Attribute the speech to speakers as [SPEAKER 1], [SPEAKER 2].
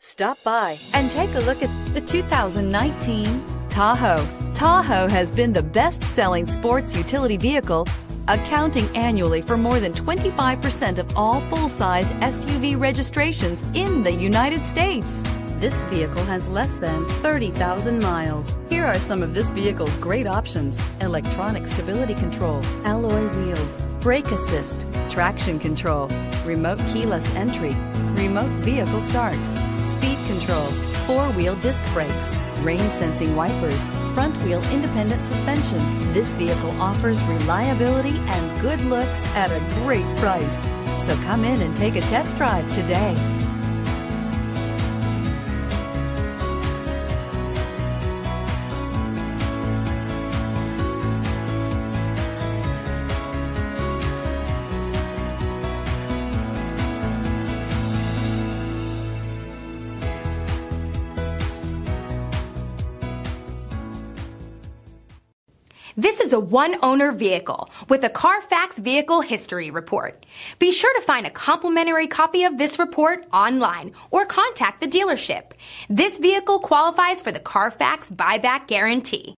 [SPEAKER 1] Stop by and take a look at the 2019 Tahoe. Tahoe has been the best-selling sports utility vehicle, accounting annually for more than 25% of all full-size SUV registrations in the United States. This vehicle has less than 30,000 miles. Here are some of this vehicle's great options: electronic stability control, alloy wheels, brake assist, traction control, remote keyless entry, remote vehicle start, speed control, four-wheel disc brakes, rain-sensing wipers, front-wheel independent suspension. This vehicle offers reliability and good looks at a great price. So come in and take a test drive today.
[SPEAKER 2] This is a one-owner vehicle with a Carfax Vehicle History Report. Be sure to find a complimentary copy of this report online or contact the dealership. This vehicle qualifies for the Carfax Buyback Guarantee.